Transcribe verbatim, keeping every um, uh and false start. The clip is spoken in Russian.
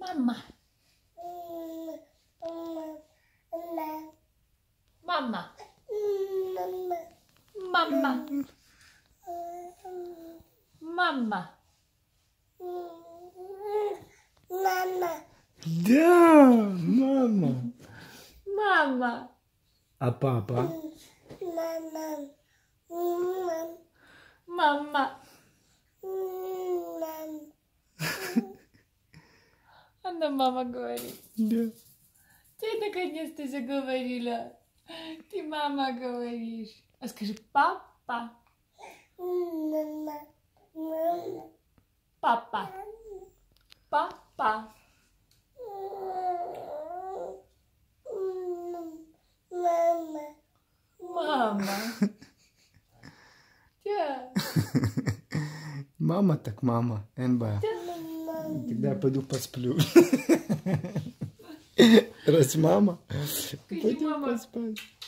Мама. Мама. Мама. Мама. Мама. Да, мама. Мама. А папа? Мама. Мама. Мама. Она мама говорит. Да. Ты наконец-то заговорила. Ты мама говоришь. А скажи папа. Мама. Мама. Папа. Папа. Мама. Мама. Да. Мама так мама. эн бэ а. Мама. Тогда я пойду посплю. Раз мама, Скажи, пойду мама. поспать.